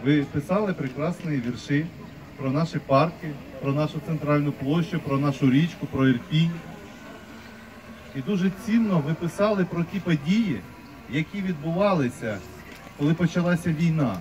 Ви писали прекрасні вірші про наші парки, про нашу центральну площу, про нашу річку, про Ірпінь. І дуже цінно ви писали про ті події, які відбувалися, коли почалася війна.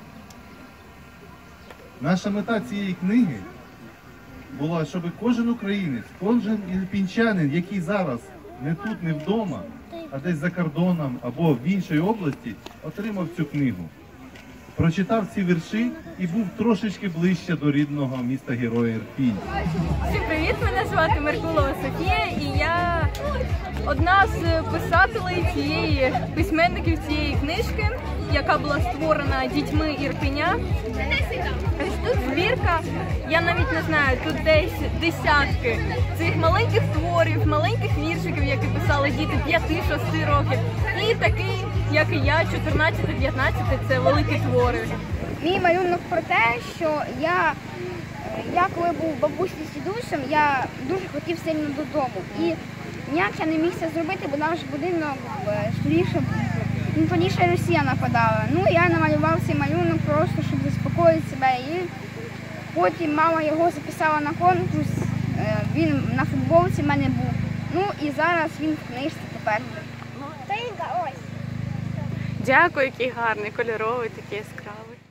Наша мета цієї книги була, щоб кожен українець, кожен ірпінчанин, який зараз не тут, не вдома, а десь за кордоном або в іншій області, отримав цю книгу. Прочитав ці вірші і був трошечки ближче до рідного міста Героя Ірпінь. Всім привіт! Мене звати Меркулова Софія, і я одна з письменників цієї книжки, яка була створена дітьми Ірпеня. Тут збірка, я навіть не знаю, тут десь десятки цих маленьких творів, маленьких віршиків, які писали діти 5-6 років. І такий, як і я, 14-15, це великі твори. Мій малюнок про те, що я коли був бабусі з дідусем, я дуже хотів сильно додому. І ніяк я не міг це зробити, бо наш будинок скоріше, раніше Росія нападала. Ну, я намалював цей малюнок просто, щоб заспокоїти себе. І потім мама його записала на конкурс, він на футболці в мене був. Ну і зараз він в книжці тепер. Дякую, який гарний, кольоровий, такий яскравий.